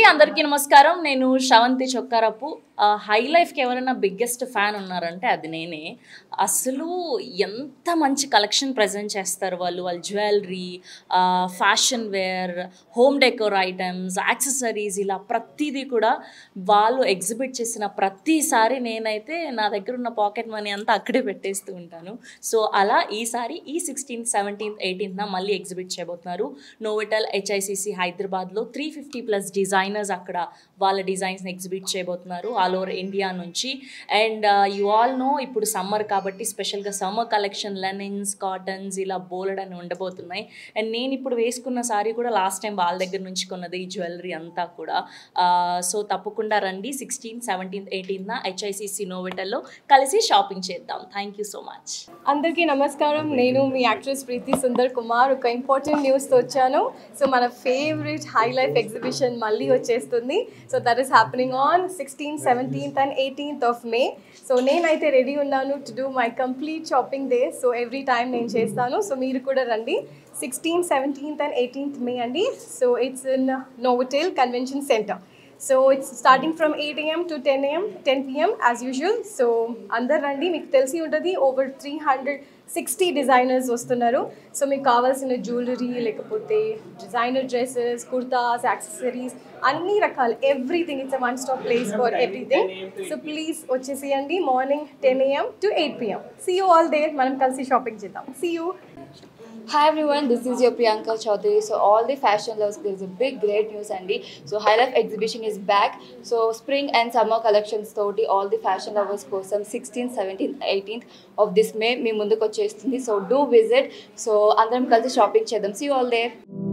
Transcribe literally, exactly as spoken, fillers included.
అందరికీ నమస్కారం. నేను శ్రవంతి చొక్కారపు. హై లైఫ్కి ఎవరైనా బిగ్గెస్ట్ ఫ్యాన్ ఉన్నారంటే అది నేనే. అసలు ఎంత మంచి కలెక్షన్ ప్రజెంట్ చేస్తారు వాళ్ళు. వాళ్ళ jewellery, fashion wear, home decor items, accessories, ఇలా ప్రతిదీ కూడా వాళ్ళు ఎగ్జిబిట్ చేసిన ప్రతిసారి నేనైతే నా దగ్గర ఉన్న పాకెట్ మనీ అంతా అక్కడే పెట్టేస్తూ ఉంటాను. సో అలా ఈసారి ఈ సిక్స్టీన్త్ సెవెంటీన్త్ ఎయిటీన్త్న మళ్ళీ ఎగ్జిబిట్ చేయబోతున్నారు నోవెటల్ హెచ్ఐసిసి హైదరాబాద్లో. త్రీ ఫిఫ్టీ ప్లస్ డిజైనర్స్ అక్కడ వాళ్ళ డిజైన్స్ని ఎగ్జిబిట్ చేయబోతున్నారు ఆల్ ఓవర్ ఇండియా నుంచి. అండ్ యు ఆల్ నో ఇప్పుడు సమ్మర్ కాబట్టి స్పెషల్గా సమ్మర్ కలెక్షన్ లెనిన్స్, కాటన్స్ ఇలా బోల్డ్ అని ఉండబోతున్నాయి. అండ్ నేను ఇప్పుడు వేసుకున్న సారీ కూడా లాస్ట్ టైం వాళ్ళ దగ్గర నుంచి కొన్నది, ఈ జ్యువెలరీ అంతా కూడా. సో తప్పకుండా రండి సిక్స్టీన్త్ సెవెంటీన్త్ ఎయిటీన్త్న హెచ్ఐసిసి నోవెటల్లో కలిసి షాపింగ్ చేద్దాం. Thank you so much. అందరికీ నమస్కారం. నేను మీ యాక్ట్రెస్ ప్రీతి సుందర్ కుమార్. ఒక ఇంపార్టెంట్ న్యూస్తో వచ్చాను. సో మన ఫేవరెట్ హై లైఫ్ ఎగ్జిబిషన్ మళ్ళీ వచ్చేస్తుంది. So that is happening on sixteenth seventeenth and eighteenth of May. So నేనైతే రెడీ ఉన్నాను to do my complete shopping day. So every time నేను చేస్తాను. సో మీరు కూడా రండి sixteenth seventeenth and eighteenth May అండి. So it's in Novotel convention centre. So it's starting from eight a m to ten a m ten p m as usual. So అందరు రండి. మీకు తెలిసి ఉంటుంది over three hundred sixty designers వస్తున్నారు. So మీకు కావాల్సిన jewellery, లేకపోతే డిజైనర్ డ్రెస్సెస్, కుర్తాస్, యాక్సెసరీస్, అన్ని రకాలు, everything. It's a one stop place for everything. So please వచ్చేసేయండి morning ten a m to eight p m see you all there. మనం కలిసి shopping చేద్దాం. See you. Hi everyone, this is your Priyanka Chaudhary. So all the fashion lovers, there's a big great news Andy. So High Life exhibition is back. So spring and summer collections toti all the fashion lovers kosam sixteenth, seventeenth, eighteenth of this May మీ ముందుకు వచ్చేస్తుంది. So do visit. So అందరం కలిసి shopping చేద్దాం. See you all there.